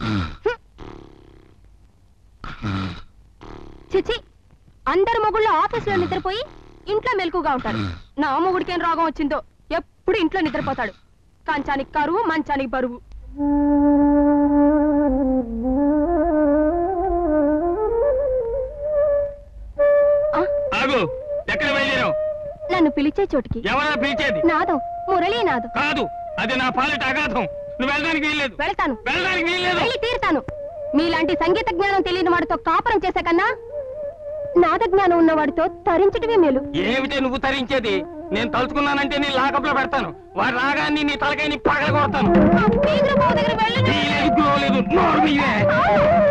చిచి, అందరు మొగుళ్ళు ఆఫీసులో నిద్రపోయి ఇంట్లో మెలకుగా ఉంటారు. నా మొగుడికేం రోగం వచ్చిందో ఎప్పుడు ఇంట్లో నిద్రపోతాడు. కంచానికి కరువు, మంచానికి బరువు. నన్ను పిలిచే చోటికి. ఎవరా పిలిచేది? నాదం, మురళీనాథం. కాదు, అది నా పాలిట అగాధం. నువ్వు వెళ్ళడానికి వీల్లేదు. వెళ్తాను, వెళ్ళడానికి వీల్లేదు. వెళ్ళి తీరుతాను. మీలాంటి సంగీత జ్ఞానం తెలియని వాడితో కాపురం చేసే కన్నా నాద జ్ఞానం ఉన్న వాడితో తరించడమే మేలు. ఏమిటి నువ్వు తరించేది? నేను తలుచుకున్నానంటే నీ లాకప్లో పెడతాను. వాడు రాగాన్ని నీ తలకాయని పగల కొడతాను. దగ్గర వెళ్ళను. లేదు.